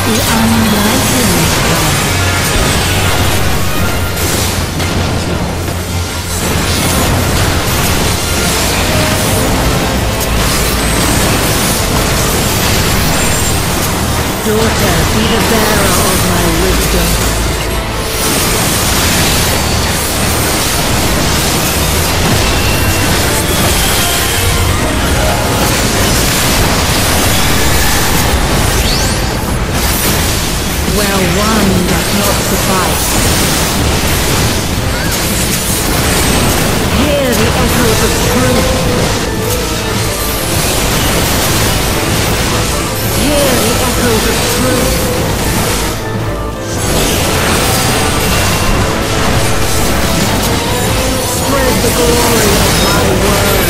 The unenlightened God. Daughter, be the bearer of my wisdom. Where one does not suffice. Hear the echoes of truth. Hear the echoes of truth. Spread the glory of my word.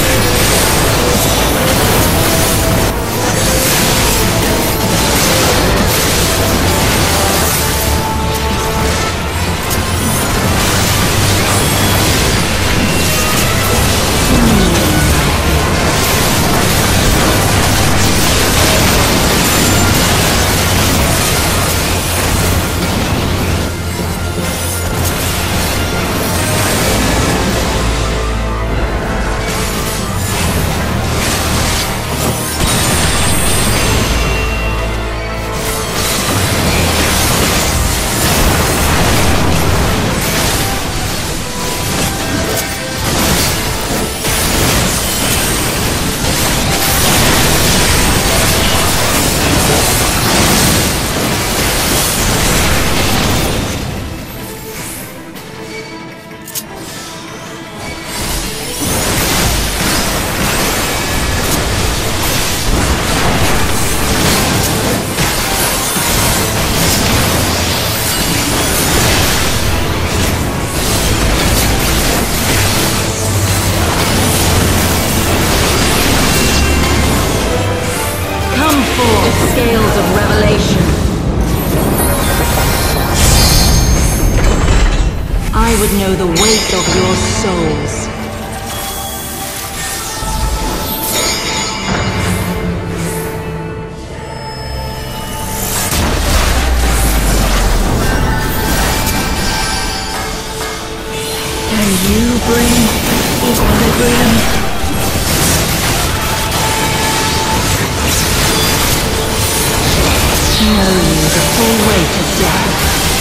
Scales of revelation. I would know the weight of your souls. Can you bring equilibrium? Know you the full weight of death.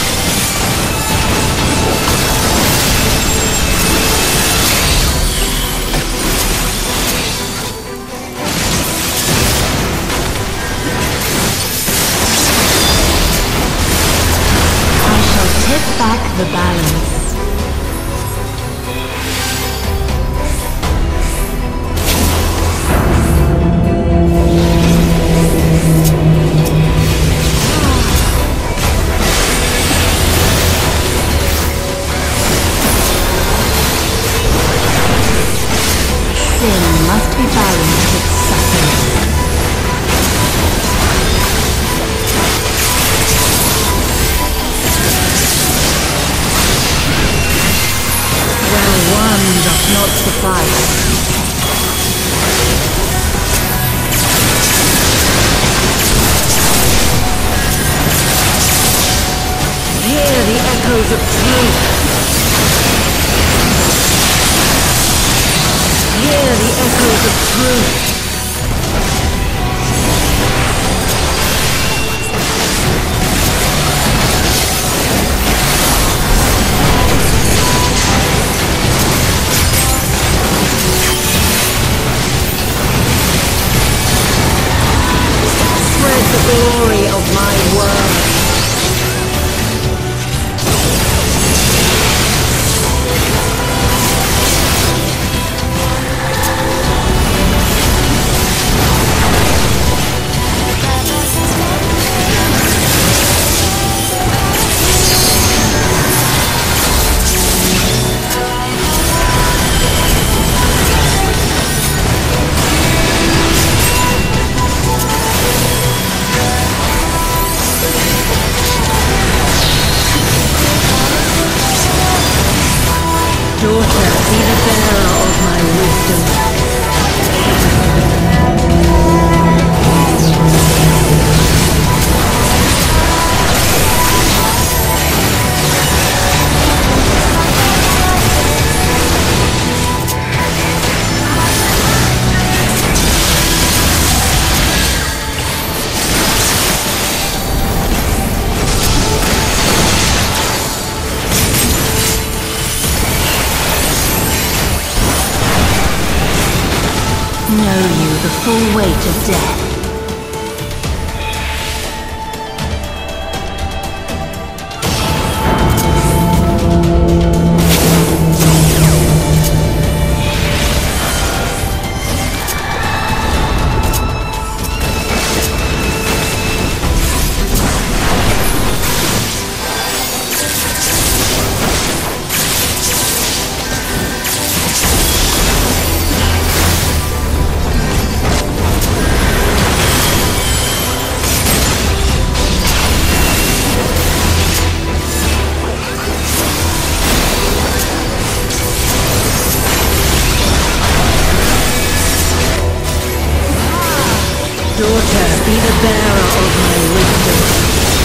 I shall tip back the balance. Sin must be balanced with suffering. Where one does not suffice. Hear the echoes of truth. Hear the echoes of truth. Spread the glory of my word. way to death. Daughter, be the bearer of my wisdom.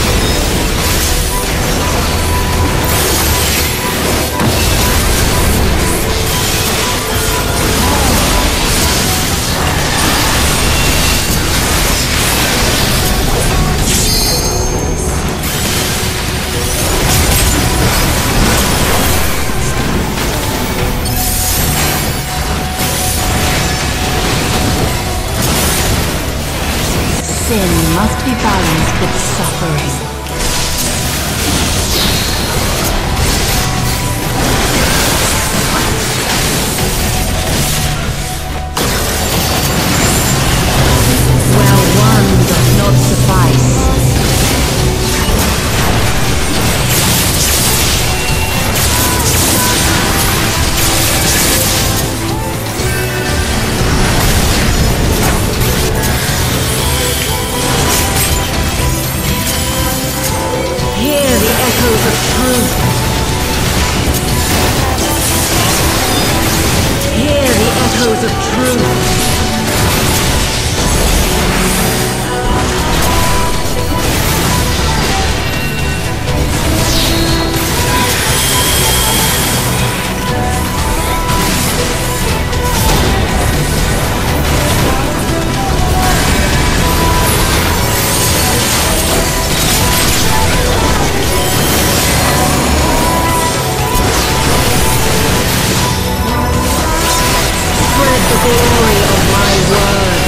Sin must be balanced with suffering. Where one does not suffice. Hear the echoes of truth. Hear the echoes of truth. Spread the glory of my word.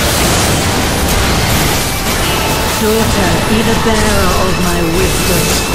Daughter, be the bearer of my wisdom.